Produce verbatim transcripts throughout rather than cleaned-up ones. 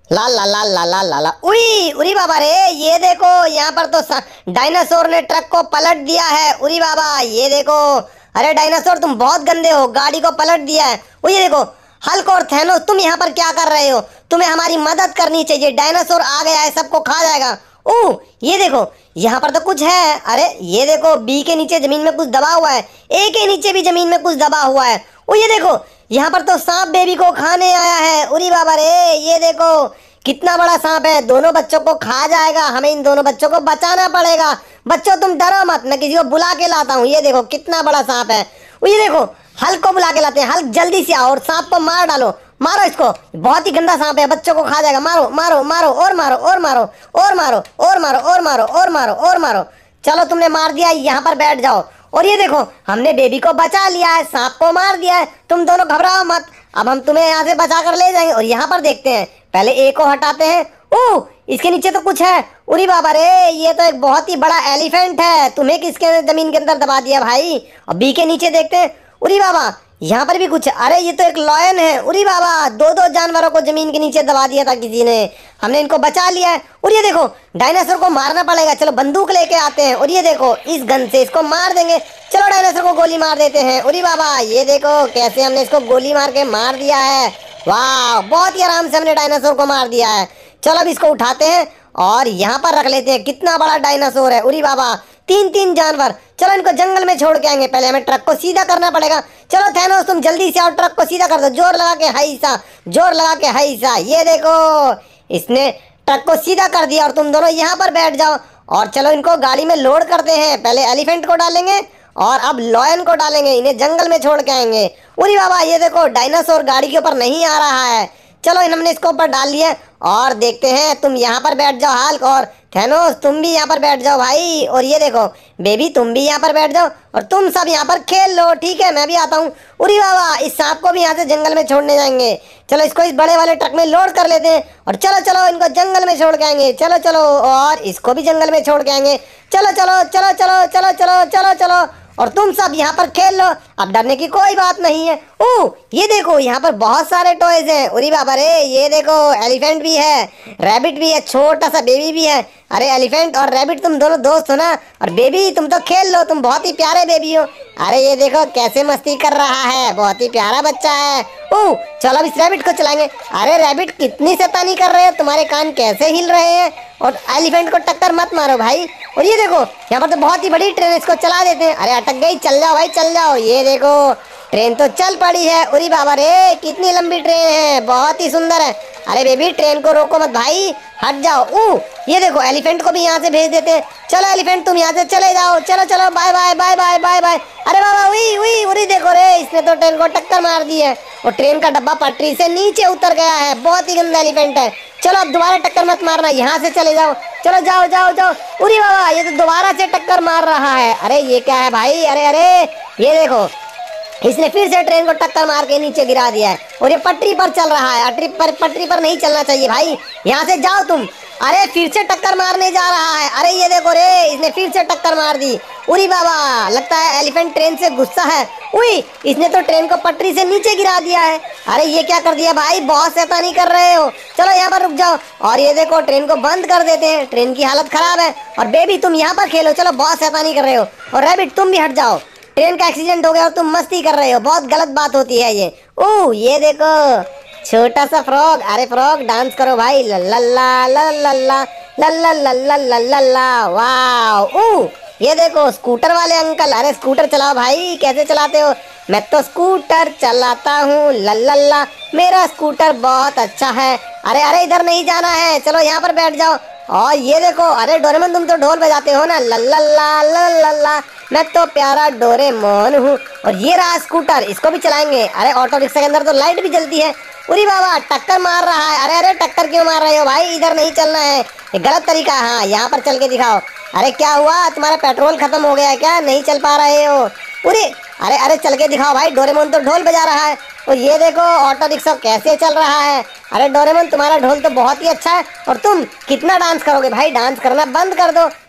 ला ला ला ला ला ला ला उरी उरी बाबा रे, ये देखो यहाँ पर तो डायनासोर ने ट्रक को पलट दिया है। उरी बाबा ये देखो, अरे डायनासोर तुम बहुत गंदे हो, गाड़ी को पलट दिया है। वो ये देखो, हल्क और थैनोस तुम यहाँ पर क्या कर रहे हो? तुम्हें हमारी मदद करनी चाहिए, डायनासोर आ गया है, सबको खा जाएगा। ओह ये देखो, यहाँ पर तो कुछ है। अरे ये देखो, बी के नीचे जमीन में कुछ दबा हुआ है, ए के नीचे भी जमीन में कुछ दबा हुआ है। ओ ये देखो, यहाँ पर तो सांप बेबी को खाने आया है। उरी बाबा रे, ये देखो कितना बड़ा सांप है, दोनों बच्चों को खा जाएगा। हमें इन दोनों बच्चों को बचाना पड़ेगा। बच्चों तुम डरो मत, मैं किसी को बुला के लाता हूँ। ये देखो कितना बड़ा सांप है। ओ ये देखो, हल्क को बुला के लाते हैं। हल्क जल्दी से आओ और सांप को मार डालो। मारो इसको, बहुत ही गंदा सांप है, बच्चों को खा जाएगा। मारो मारो मारो और मारो और मारो और मारो और मारो और मारो और मारो और मारो। चलो तुमने मार दिया, यहाँ पर बैठ जाओ। और ये देखो, हमने बेबी को बचा लिया है, सांप को मार दिया है। तुम दोनों घबराओ मत, अब हम तुम्हें यहाँ से बचा कर ले जाएंगे। और यहाँ पर देखते हैं, पहले ए को हटाते हैं। ओह इसके नीचे तो कुछ है। उरी बाबा रे, ये तो एक बहुत ही बड़ा एलिफेंट है, तुम्हें किसके जमीन के अंदर दबा दिया भाई? और बी के नीचे देखते हैं। उरी बाबा यहाँ पर भी कुछ है। अरे ये तो एक लॉयन है। उरी बाबा, दो दो जानवरों को जमीन के नीचे दबा दिया था किसी ने, हमने इनको बचा लिया है। और ये देखो, डायनासोर को मारना पड़ेगा। चलो बंदूक लेके आते हैं और ये देखो, इस गन से इसको मार देंगे। चलो डायनासोर को गोली मार देते हैं। उरी बाबा ये देखो कैसे हमने इसको गोली मार के मार दिया है। वाह, बहुत ही आराम से हमने डायनासोर को मार दिया है। चलो अब इसको उठाते हैं और यहाँ पर रख लेते हैं। कितना बड़ा डायनासोर है। उरी बाबा, तीन तीन जानवर। चलो इनको जंगल में छोड़ के आएंगे, पहले हमें ट्रक को सीधा करना पड़ेगा। चलो थैनोस तुम जल्दी से आओ, ट्रक को सीधा कर दो, जोर लगा के हाई सा, जोर लगा के हाई सा। ये देखो, इसने ट्रक को सीधा कर दिया और तुम दोनों यहाँ पर बैठ जाओ। और चलो इनको गाड़ी में लोड करते हैं। पहले एलिफेंट को डालेंगे और अब लॉयन को डालेंगे, इन्हें जंगल में छोड़ के आएंगे। उरी बाबा ये देखो, डायनासोर गाड़ी के ऊपर नहीं आ रहा है। चलो इन हमने इसको ऊपर डाल लिया और देखते हैं। तुम यहाँ पर बैठ जाओ हल्क, और थैनोस तुम भी यहाँ पर बैठ जाओ भाई। और ये देखो बेबी, तुम भी यहाँ पर बैठ जाओ और तुम सब यहाँ पर खेल लो, ठीक है? मैं भी आता हूँ। उरी बाबा, इस सांप को भी यहाँ से जंगल में छोड़ने जाएंगे। चलो इसको इस बड़े वाले ट्रक में लोड कर लेते हैं और चलो चलो इनको जंगल में छोड़ के आएंगे। चलो चलो, और इसको भी जंगल में छोड़ के आएंगे। चलो चलो चलो चलो चलो चलो चलो चलो, और तुम सब यहाँ पर खेल लो, अब डरने की कोई बात नहीं है। ओह ये देखो, यहाँ पर बहुत सारे टॉयज हैं। उरी बाबा रे, ये देखो एलिफेंट भी है, रैबिट भी है, छोटा सा बेबी भी है। अरे एलिफेंट और रैबिट तुम दोनों दोस्त हो ना? और बेबी तुम तो खेल लो, तुम बहुत ही प्यारे बेबी हो। अरे ये देखो कैसे मस्ती कर रहा है, बहुत ही प्यारा बच्चा है। ओह चलो अब इस रैबिट को चलाएंगे। अरे रैबिट कितनी शैतानी कर रहे हो, तुम्हारे कान कैसे हिल रहे हैं? और एलिफेंट को टक्कर मत मारो भाई। और ये देखो, यहाँ पर तो बहुत ही बड़ी ट्रेन, इसको चला देते हैं। अरे अटक गई, चल जाओ भाई चल जाओ। ये देखो ट्रेन तो चल पड़ी है। उरी बाबा रे, कितनी लंबी ट्रेन है, बहुत ही सुंदर है। अरे बेबी ट्रेन को रोको मत भाई, हट जाओ। ऊ ये देखो, एलिफेंट को भी यहाँ से भेज देते हैं। चलो एलिफेंट तुम यहाँ से चले जाओ, चलो चलो, bye bye bye bye bye bye. अरे बाबा उई उई, उरी देखो रे, इसने तो ट्रेन को टक्कर मार दी है और ट्रेन का डब्बा पटरी से नीचे उतर गया है। बहुत ही गंदा एलिफेंट है। चलो अब दोबारा टक्कर मत मारना, यहाँ से चले जाओ। चलो जाओ जाओ जाओ। उरी बाबा, ये तो दोबारा से टक्कर मार रहा है। अरे ये क्या है भाई? अरे अरे ये देखो, इसने फिर से ट्रेन को टक्कर मार के नीचे गिरा दिया है और ये पटरी पर चल रहा है। पटरी पर पटरी पर नहीं चलना चाहिए भाई, यहाँ से जाओ तुम। अरे फिर से टक्कर मारने जा रहा है। अरे ये देखो रे, इसने फिर से टक्कर मार दी। उरी बाबा, लगता है एलिफेंट ट्रेन से गुस्सा है। उई, इसने तो ट्रेन को पटरी से नीचे गिरा दिया है। अरे ये क्या कर दिया भाई, बहुत शैतानी कर रहे हो। चलो यहाँ पर रुक जाओ और ये देखो ट्रेन को बंद कर देते हैं, ट्रेन की हालत खराब है। और बेबी तुम यहाँ पर खेलो, चलो बहुत शैतानी कर रहे हो। और रैबिट तुम भी हट जाओ, ट्रेन का एक्सीडेंट हो गया और तुम मस्ती कर रहे हो, बहुत गलत बात होती है ये। ओह ये देखो, छोटा सा फ्रॉग। अरे फ्रॉग डांस करो भाई, लल्ला लल्ला लल्ला लल्ला लल्ला लल्ला। वाह। ओह ये देखो स्कूटर वाले अंकल। अरे स्कूटर चलाओ भाई, कैसे चलाते हो? मैं तो स्कूटर चलाता हूँ, लल्ला, मेरा स्कूटर बहुत अच्छा है। अरे अरे इधर नहीं जाना है, चलो यहाँ पर बैठ जाओ। और ये देखो, अरे डोरेमोन तुम तो ढोल बजाते हो ना, लल्ला लल्ला, मैं तो प्यारा डोरेमोन हूँ। और ये रहा स्कूटर, इसको भी चलाएंगे। अरे ऑटो रिक्शा के अंदर तो लाइट भी जलती है। उरी बाबा, टक्कर मार रहा है। अरे अरे टक्कर क्यों मार रहे हो भाई, इधर नहीं चलना है, ये गलत तरीका है। हाँ यहाँ पर चल के दिखाओ। अरे क्या हुआ, तुम्हारा पेट्रोल खत्म हो गया है क्या, नहीं चल पा रहे हो? उरी अरे अरे चल के दिखाओ भाई, डोरेमोन तो ढोल बजा रहा है। और ये देखो ऑटो रिक्शा कैसे चल रहा है। अरे डोरेमोन तुम्हारा ढोल तो बहुत ही अच्छा है, और तुम कितना डांस करोगे भाई, डांस करना बंद कर दो।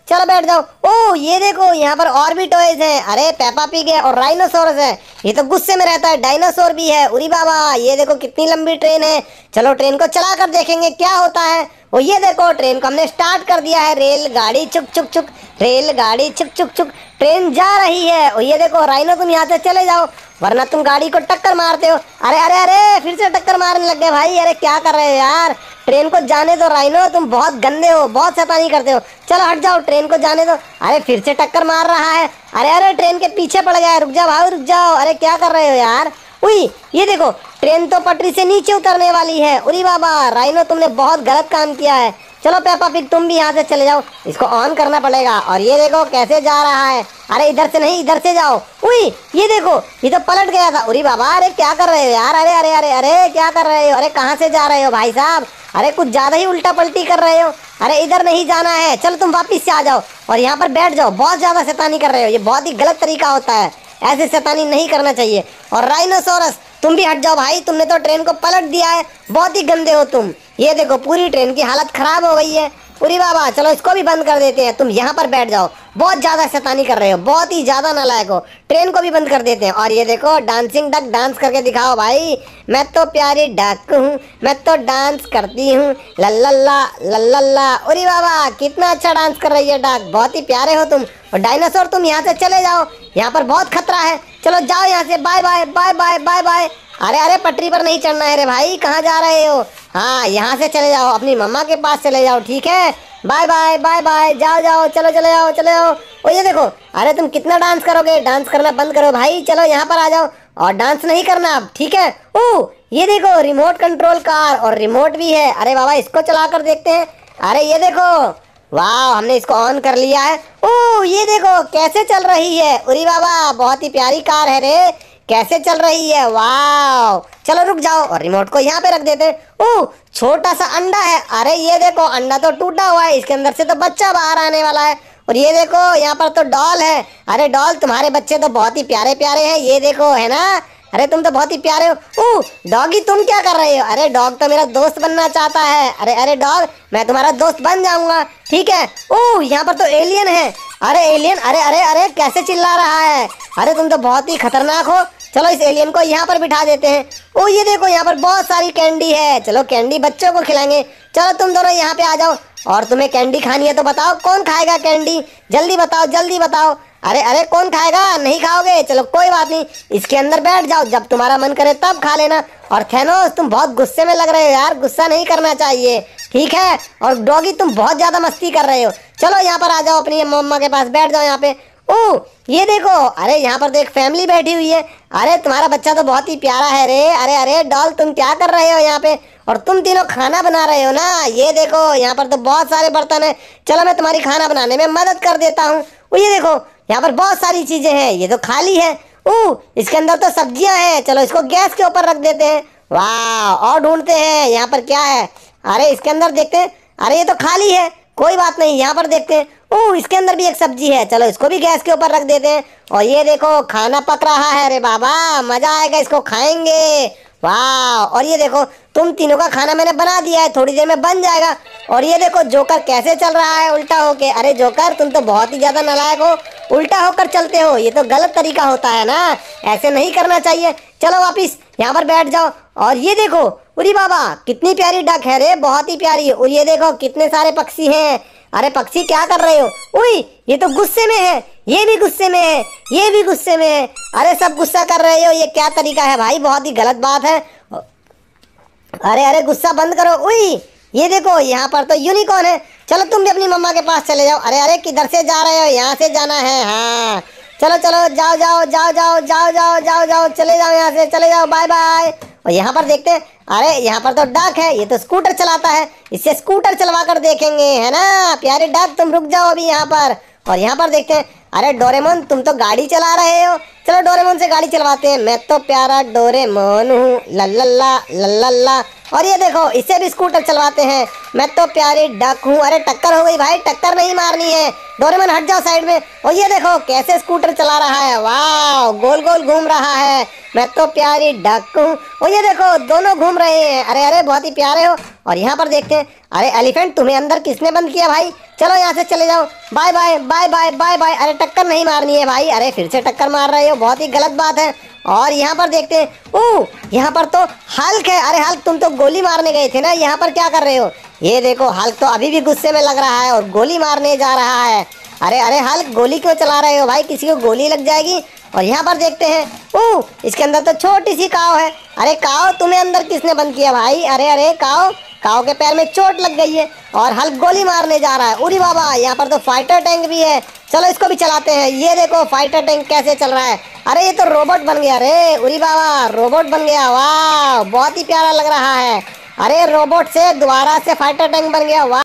चलो बैठ जाओ। ओ ये देखो यहाँ पर और भी टॉयज हैं। अरे पेपा पिग है और राइनोसोरस है, ये तो गुस्से में रहता है। डायनासोर भी है। उरी बाबा ये देखो कितनी लंबी ट्रेन है। चलो ट्रेन को चला कर देखेंगे क्या होता है। वो ये देखो ट्रेन को हमने स्टार्ट कर दिया है। रेलगाड़ी चुक चुक चुक, रेलगाड़ी चुक चुक चुक, ट्रेन जा रही है। और ये देखो राइनो तुम यहाँ से चले जाओ वरना तुम गाड़ी को टक्कर मारते हो। अरे अरे अरे फिर से टक्कर मारने लग गए भाई। अरे क्या कर रहे हो यार, ट्रेन को जाने दो राइनो, तुम बहुत गंदे हो, बहुत शैतानी करते हो। चलो हट जाओ, ट्रेन को जाने दो। अरे फिर से टक्कर मार रहा है। अरे अरे ट्रेन के पीछे पड़ गया है, रुक जाओ भाई रुक जाओ। अरे क्या कर रहे हो यार। उई ये देखो ट्रेन तो पटरी से नीचे उतरने वाली है। उरी बाबा राइनो तुमने बहुत गलत काम किया है। चलो पेपा पिग तुम भी यहाँ से चले जाओ, इसको ऑन करना पड़ेगा। और ये देखो कैसे जा रहा है। अरे इधर से नहीं इधर से जाओ। उई ये देखो ये तो पलट गया था। उरी बाबा अरे क्या कर रहे हो यार। अरे अरे अरे अरे क्या कर रहे हो। अरे कहाँ से जा रहे हो भाई साहब। अरे कुछ ज्यादा ही उल्टा पलटी कर रहे हो। अरे इधर नहीं जाना है, चलो तुम वापिस से आ जाओ और यहाँ पर बैठ जाओ। बहुत ज्यादा शैतानी कर रहे हो, ये बहुत ही गलत तरीका होता है, ऐसे शैतानी नहीं करना चाहिए। और राइनोसोरस तुम भी हट जाओ भाई, तुमने तो ट्रेन को पलट दिया है, बहुत ही गंदे हो तुम। ये देखो पूरी ट्रेन की हालत खराब हो गई है। उरी बाबा चलो इसको भी बंद कर देते हैं, तुम यहाँ पर बैठ जाओ, बहुत ज्यादा शैतानी कर रहे हो, बहुत ही ज्यादा नालायक हो। ट्रेन को भी बंद कर देते हैं। और ये देखो डांसिंग डक डांस करके दिखाओ भाई। मैं तो प्यारी डक हूँ, मैं तो डांस करती हूँ लल्लल्ला लल्लल्ला। उरी बाबा कितना अच्छा डांस कर रही है डक, बहुत ही प्यारे हो तुम। और डायनासोर तुम यहाँ से चले जाओ, यहाँ पर बहुत खतरा है। चलो जाओ यहाँ से, bye bye bye bye bye bye. अरे अरे पटरी पर नहीं चढ़ना है रे भाई, कहाँ जा रहे हो। हाँ यहाँ से चले जाओ, अपनी मम्मा के पास चले जाओ, ठीक है। बाय बाय बाय बाय, जाओ जाओ, चलो चले जाओ चले जाओ। ओ ये देखो, अरे तुम कितना डांस करोगे, डांस करना बंद करो भाई, चलो यहाँ पर आ जाओ और डांस नहीं करना अब, ठीक है। ओ ये देखो रिमोट कंट्रोल कार, और रिमोट भी है। अरे बाबा इसको चला कर देखते हैं। अरे ये देखो, वाह हमने इसको ऑन कर लिया है। ओ ये देखो कैसे चल रही है। उरी बाबा बहुत ही प्यारी कार है रे, कैसे चल रही है, वाह। चलो रुक जाओ और रिमोट को यहाँ पे रख देते हैं। ओह छोटा सा अंडा है। अरे ये देखो अंडा तो टूटा हुआ है, इसके अंदर से तो बच्चा बाहर आने वाला है। और ये देखो यहाँ पर तो डॉल है। अरे डॉल तुम्हारे बच्चे तो बहुत ही प्यारे प्यारे हैं, ये देखो है ना। अरे तुम तो बहुत ही प्यारे हो। ओह डॉगी तुम क्या कर रहे हो। अरे डॉग तो मेरा दोस्त बनना चाहता है। अरे अरे डॉग मैं तुम्हारा दोस्त बन जाऊंगा, ठीक है। ओह यहाँ पर तो एलियन है। अरे एलियन, अरे अरे अरे कैसे चिल्ला रहा है। अरे तुम तो बहुत ही खतरनाक हो। चलो इस एलियन को यहाँ पर बिठा देते हैं। ओ ये देखो यहाँ पर बहुत सारी कैंडी है, चलो कैंडी बच्चों को खिलाएंगे। चलो तुम दोनों यहाँ पे आ जाओ, और तुम्हें कैंडी खानी है तो बताओ कौन खाएगा कैंडी, जल्दी बताओ जल्दी बताओ। अरे अरे कौन खाएगा, नहीं खाओगे, चलो कोई बात नहीं, इसके अंदर बैठ जाओ, जब तुम्हारा मन करे तब खा लेना। और थैनोस तुम बहुत गुस्से में लग रहे हो यार, गुस्सा नहीं करना चाहिए, ठीक है। और डॉगी तुम बहुत ज्यादा मस्ती कर रहे हो। चलो यहाँ पर आ जाओ, अपनी मम्मा के पास बैठ जाओ यहाँ पे। ओह ये देखो, अरे यहाँ पर तो एक फैमिली बैठी हुई है। अरे तुम्हारा बच्चा तो बहुत ही प्यारा है रे। अरे अरे डॉल तुम क्या कर रहे हो यहाँ पे, और तुम तीनों खाना बना रहे हो ना। ये देखो यहाँ पर तो बहुत सारे बर्तन हैं, चलो मैं तुम्हारी खाना बनाने में मदद कर देता हूँ। ये देखो यहाँ पर बहुत सारी चीजें हैं, ये तो खाली है। ओह इसके अंदर तो सब्जियां हैं, चलो इसको गैस के ऊपर रख देते हैं। वाह और ढूंढते हैं यहाँ पर क्या है। अरे इसके अंदर देखते हैं, अरे ये तो खाली है, कोई बात नहीं, यहाँ पर देखते हैं। ओह इसके अंदर भी एक सब्जी है, चलो इसको भी गैस के ऊपर रख देते हैं। और ये देखो खाना पक रहा है, अरे बाबा मजा आएगा, इसको खाएंगे। वाह और ये देखो तुम तीनों का खाना मैंने बना दिया है, थोड़ी देर में बन जाएगा। और ये देखो जोकर कैसे चल रहा है उल्टा होके। अरे जोकर तुम तो बहुत ही ज्यादा नालायक हो, उल्टा होकर चलते हो, ये तो गलत तरीका होता है ना, ऐसे नहीं करना चाहिए। चलो वापिस यहाँ पर बैठ जाओ। और ये देखो उरी बाबा कितनी प्यारी डक है रे, बहुत ही प्यारी। और ये देखो कितने सारे पक्षी हैं। अरे पक्षी क्या कर रहे हो। उई ये तो गुस्से में है, ये भी गुस्से में है, ये भी गुस्से में है। अरे सब गुस्सा कर रहे हो, ये क्या तरीका है भाई, बहुत ही गलत बात है। अरे अरे गुस्सा बंद करो। उई ये देखो यहाँ पर तो यूनिकॉर्न है, चलो तुम भी अपनी मम्मा के पास चले जाओ। अरे अरे किधर से जा रहे हो, यहाँ से जाना है। हाँ चलो चलो जाओ जाओ जाओ जाओ जाओ जाओ जाओ जाओ चले जाओ, यहाँ से चले जाओ, बाय बाय। और यहाँ पर देखते हैं, अरे यहाँ पर तो डक है, ये तो स्कूटर चलाता है, इससे स्कूटर चलवा कर देखेंगे, है ना। प्यारे डक तुम रुक जाओ अभी यहाँ पर। और यहाँ पर देखते हैं, अरे डोरेमोन तुम तो गाड़ी चला रहे हो, चलो डोरेमोन से गाड़ी चलवाते हैं। मैं तो प्यारा डोरेमोन हूँ लल्लल्ला लल्लल्ला। और ये देखो इससे भी स्कूटर चलवाते हैं। मैं तो प्यारी डक हूँ। अरे टक्कर हो गई भाई, टक्कर नहीं मारनी है। डोरेमोन हट जाओ साइड में। और ये देखो कैसे स्कूटर चला रहा है, वाह गोल गोल घूम रहा है। मैं तो प्यारी डक हूँ। और ये देखो दोनों घूम रहे हैं। अरे अरे बहुत ही प्यारे हो। और यहाँ पर देखते हैं, अरे एलिफेंट तुम्हें अंदर किसने बंद किया भाई? चलो यहाँ से चले जाओ, bye bye bye bye bye bye. अरे टक्कर नहीं मारनी है भाई। अरे फिर से टक्कर मार रहे हो, बहुत ही गलत बात है। और यहाँ पर देखते हैं, ओह यहाँ पर तो हल्क है। अरे हल्क तुम तो गोली मारने गए थे ना, यहाँ पर क्या कर रहे हो? ये देखो हल्क तो अभी भी गुस्से में लग रहा है और गोली मारने जा रहा है। अरे अरे हल्क गोली क्यों चला रहे हो भाई? किसी को गोली लग जाएगी। और यहाँ पर देखते हैं, ओह इसके अंदर तो छोटी सी काव है। अरे काव तुम्हें अंदर किसने बंद किया भाई? अरे अरे काव, काव के पैर में चोट लग गई है और हल्क गोली मारने जा रहा है। उरी बाबा यहाँ पर तो फाइटर टैंक भी है, चलो इसको भी चलाते हैं। ये देखो फाइटर टैंक कैसे चल रहा है। अरे ये तो रोबोट बन गया रे, उरी बाबा रोबोट बन गया, वाह बहुत ही प्यारा लग रहा है। अरे रोबोट से दोबारा से फाइटर टैंक बन गया, वाह।